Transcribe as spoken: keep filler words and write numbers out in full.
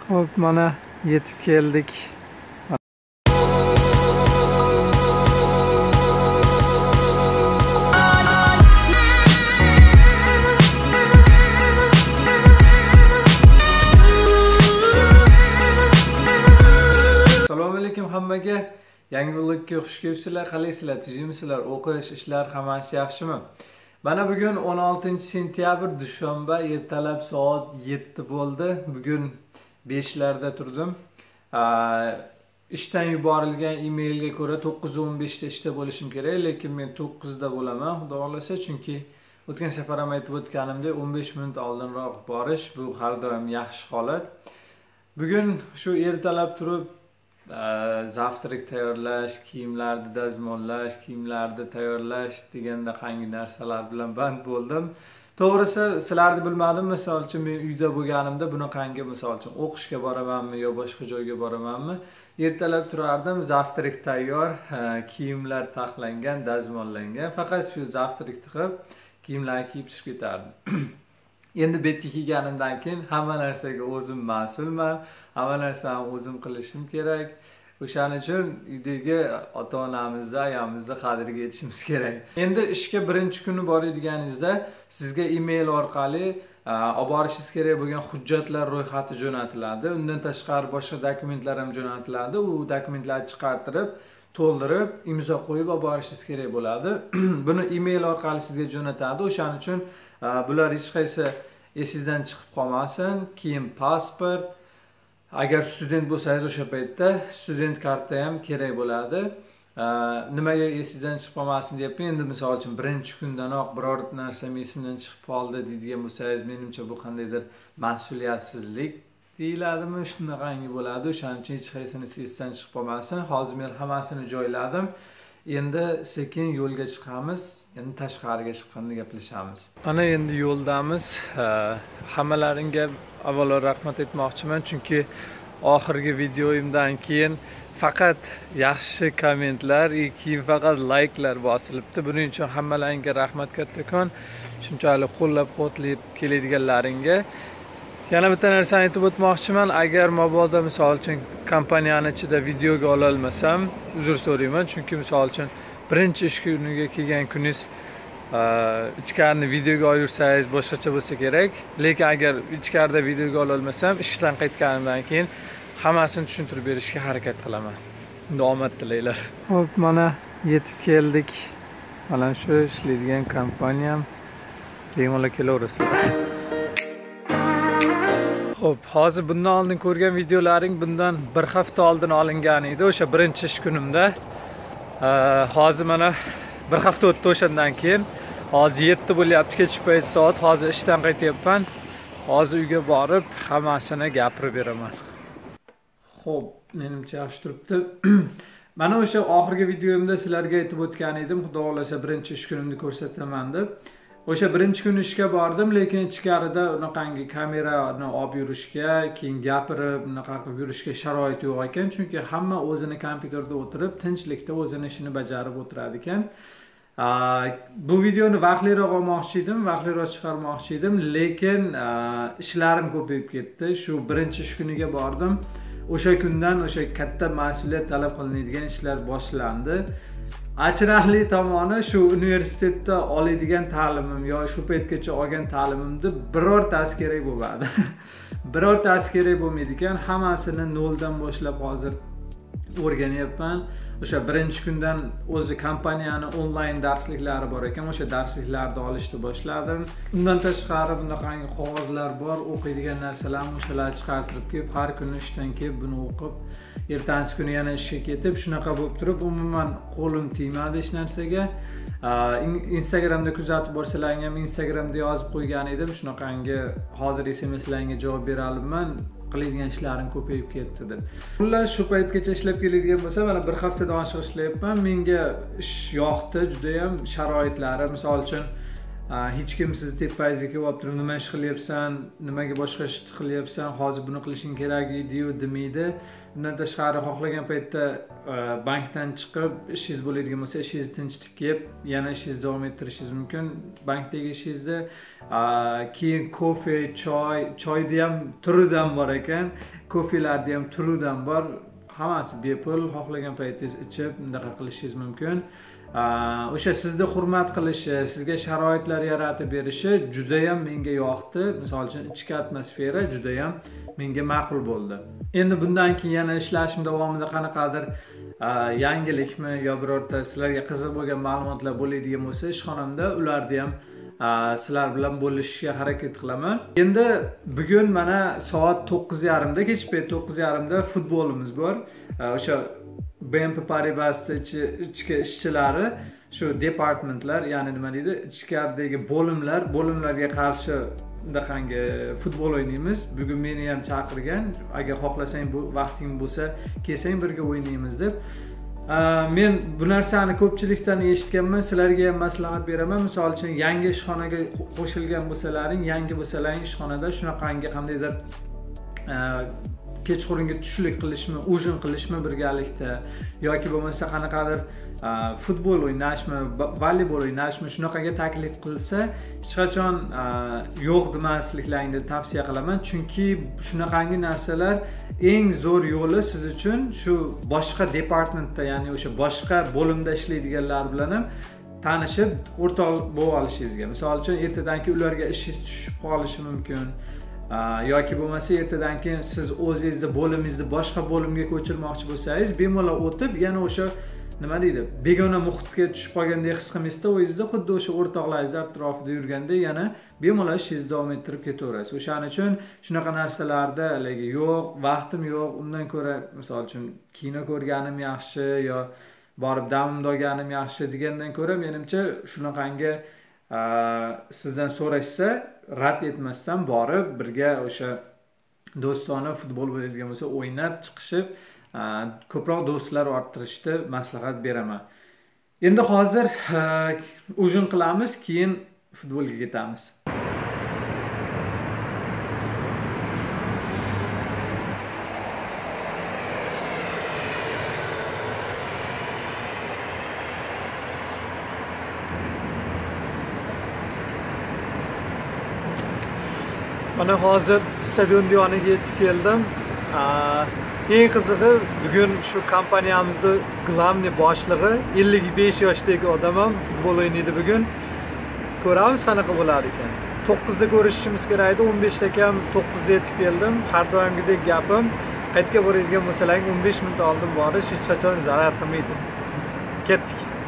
Hop, mana yetib keldik. Assalomu alaykum hammaga. Yangi vlogga xush kelibsizlar. Qalaysizlar? Tuzimsizlar? O'qish, ishlar hammasi yaxshimi? Mana bugun o'n oltinchi sentyabr dushanba, ertalab soat yetti bo'ldi. Bugun beshlarda turdim. Ishdan yuborilgan emailga ko'ra to'qqiz o'n beshda ishda bo'lishim kerak, lekin men to'qqizda bo'laman, xudo xolasa, chunki o'tgan safar ham aytib o'tganimdek o'n besh minut oldinroq borish bu har doim yaxshi holat. Bugun shu ertalab turib zavtrak tayyorlash, kiyimlarni dazmollash, kiyimlarni tayyorlash deganda qangi narsalar bilan band bo'ldim. To'g'risi, sizlarni bilmadim, misol uchun men uyda bo'lganimda bunaqangi, misol uchun o'qishga boramanmi yo boshqa joyga boramanmi, ertalab turardim, zavtrak tayyor, kiyimlar taxlangan, dazmollangan, faqat shu zavtrak tiqib, kiyimlarni kiyib chiqib ketardim. Endi bu yerga kelganimdan keyin hamma narsaga o'zim mas'ulman, hamma narsani o'zim qilishim kerak. O'shaning uchun uydagi ota-onamizda, ayamizda qadriga yetishimiz kerak. Endi ishga birinchi kuni boradiganingizda sizga email orqali olib borishingiz kerak bo'lgan hujjatlar ro'yxati jo'natiladi. Undan tashqari boshqa dokumentlar ham jo'natiladi. U dokumentlarni chiqartirib, to'ldirib, imzo qo'yib olib borishingiz kerak bo'ladi. Buni email orqali sizga jo'natadi. O'shaning uchun bular hech qaysi esingizdan chiqib qolmasin. Keyin pasport, agar student bo'lsangiz o'sha paytda student karta ham kerak bo'ladi. Nimaga esingizdan chiqib qolmasin deyapman. Endi misol uchun birinchi kundanoq biror narsa esimdan chiqib qoldi deydigan bo'lsangiz, menimcha bu qandaydir mas'uliyatsizlik deyiladimi, shunaqangi bo'ladi. O'shaning uchun hech qaysini esingizdan chiqib qolmasin. Hozir men hammasini joyladim. Endi sekin yo'lga chiqamiz. Endi tashqariga chiqqanda gaplashamiz. Mana endi yo'ldamiz. Hammalaringga avvalo rahmat aytmoqchiman, chunki oxirgi videoyimdan keyin faqat yaxshi kommentlar, keyin faqat layklar bosilibdi. Buning uchun hammalaringga rahmat kattakon. Shunchalik qo'llab-quvvatlab keladiganlaringga. Yana bitta narsani aytib o'tmoqchiman. Agar mabodo misol uchun kompaniyani ichida videoga ola olmasam, uzr so'rayman, chunki misol uchun birinchi ish kuniga kelgan kuningiz ichkarini videoga olursangiz boshqacha bo'lsa kerak. Lekin agar ichkarida videoga ola olmasam, ishdan qaytganimdan keyin hammasini tushuntirib berishga harakat qilaman. Unda omad tilaylar. Hop, mana yetib keldik. Mana shu ishlaydigan kompaniyam bemalol kelaverasizlar. Xo'p, hozir bundan oldin ko'rgan videolaring bundan bir hafta oldin olingan edi, o'sha birinchi ish kunimda. Hozir mana bir hafta o'tdi o'shandan keyin. Hozir yetti bo'lyapti, kechki payt soat. Hozir ishdan qaytyapman. Hozir uyga borib hammasini gapirib beraman. Xo'p, menimcha yaxshi turibdi. Mana o'sha oxirgi videomda sizlarga aytib o'tgan edim, xudo xolasa birinchi ish kunimni ko'rsataman deb. O'sha birinchi kun ishga bordim, lekin ichkarida unaqangi kamerani olib yurishga, keyin gapirib, unaqa qilib yurishga sharoit yo'q ekan, chunki hamma o'zini kompyuterda o'tirib, tinchlikda o'zini ishini bajarib o'tiradi ekan. Bu videoni vaqtliroq olmoqchi edim, vaqtliroq chiqarmoqchi edim, lekin ishlarim ko'payib ketdi. Shu birinchi ish kuniga bordim. O'sha kundan o'sha katta mas'uliyat talab qilinadigan ishlar boshlandi. Achinarli tomoni, shu universitetda oladigan ta'limim yo shu paytgacha olgan ta'limimni birortasi kerak bo'lmadi. Birortasi kerak bo'lmaydi ekan, hammasini noldan boshlab hozir o'rganyapman. O'sha birinchi kundan o'zi kompaniyani onlayn darsliklari bor ekan, o'sha darsliklarni olishni boshladim. Undan tashqari bunaqangi qog'ozlar bor, o'qiydigan narsalarni o'shalarni chiqartirib kelib, har kuni ishdan kelib buni o'qib, ertangi kuni yana ishga ketib, shunaqa bo'lib turib, umuman qo'lim tegmadi hech narsaga. Instagramda kuzatib borsalaring ham Instagramda yozib qo'ygan edim, shunaqangi hozir S M S'larga javob bera olmayman, qiladigan ishlarim ko'payib ketdi deb. Xullas, shu paytgacha ishlab keladigan bo'lsa, mana bir haftadan oshiq ishlayapman. Menga ish yoqdi, juda ham sharoitlari, misol uchun hech kim sizni tepangizga kelib olib turib nima ish qilyapsan, nimaga boshqa ish qilyapsan, hozir buni qilishing kerak edi-yu demaydi. Bundan tashqari xohlagan paytda bankdan chiqib ishingiz bo'ladigan bo'lsa, ishingizni tinchitib kelib, yana ishingizni davom ettirishingiz mumkin. Bankdagi ishingizni keyin kofe, choy, choyda ham turidan bor ekan, kofelarda ham turidan bor. Hammasi bepul, xohlagan paytingiz ichib, bundaqa qilishingiz mumkin. O'sha sizni hurmat qilishi, sizga sharoitlar yaratib berishi juda ham menga yoqdi. Misol uchun ichki atmosfera juda ham menga ma'qul bo'ldi. Endi bundan keyin yana ishlashim davomida qanaqadir yangilikmi yo birorta sizlarga qiziq bo'lgan ma'lumotlar bo'ladigan bo'lsa, ishxonamda ularni ham sizlar bilan bo'lishishga harakat qilaman. Endi bugun mana soat to'qqiz yarim da, kech payt to'qqiz yarim da futbolimiz bor. O'sha B N P Paribas'da ichki ishchilari, shu departmentlar, ya'ni nima deydi, ichkaridagi bo'limlar, bo'limlarga qarshi bunaqangi futbol o'ynaymiz. Bugun meni ham chaqirgan, agar xohlasang bu vaqting bo'lsa, kelsang birga o'ynaymiz deb. Men bu narsani ko'pchilikdan eshitganman, sizlarga ham maslahat beraman. Misol uchun yangi ishxonaga qo'shilgan bo'lsalaring, yangi bo'lsalaring ishxonada shunaqangi qandaydir kechqurungi tushlik qilishmi, ujin qilishmi birgalikda yoki bo'lmasa qanaqadir futbol o'ynashmi, voleybol o'ynashmi shunaqaga taklif qilsa, hech qachon yo'q demasliklaringni tavsiya qilaman, chunki shunaqangi narsalar eng zo'r yo'li siz uchun shu boshqa departamentda, ya'ni o'sha boshqa bo'limda ishlaydiganlar bilan ham tanishib, o'rtoq bo'lib olishingizga. Misol uchun ertadan keyin ularga ishingiz tushib qolishi mumkin. yoki bo'lmasa ertadan keyin siz o'zingizni bo'limingizni boshqa bo'limga ko'chirmoqchi bo'lsangiz, bemalol o'tib yana o'sha nima deydi, begona muhitga tushib qolgandek his qilmaysizda, o'zingizda xuddi o'sha o'rtoqlaringiz atrofida yurganda yana bemalol ishingizni davom ettirib ketaverasiz. O'shaning uchun shunaqa narsalarda haligi yo'q, vaqtim yo'q, undan ko'ra misol uchun kino ko'rganim yaxshi yo borib damimni olganim yaxshi degandan ko'ra, menimcha shunaqangi sizdan so'rashsa, rad etmasdan borib birga o'sha do'stona futbol bo'ladigan bo'lsa o'ynab chiqishib, ko'proq do'stlar orttirishni maslahat beraman. Endi hozir ujin qilamiz, keyin futbolga ketamiz. Mana hozir stadion yoniga yetib keldim. Eng qizig'i, bugun shu kompaniyamizda glavniy boshlig'i ellik besh yoshdagi odam ham futbol o'ynaydi bugun. Ko'ramiz qanaqa bo'lar ekan. to'qqizda ko'rishimiz kerak edi, o'n beshda kam to'qqizda yetib keldim. Har doimgidek gapim, qaytga boradigan bo'lsalaring o'n besh minut oldin borish hech qachon zarar qilmaydi. Ketdik.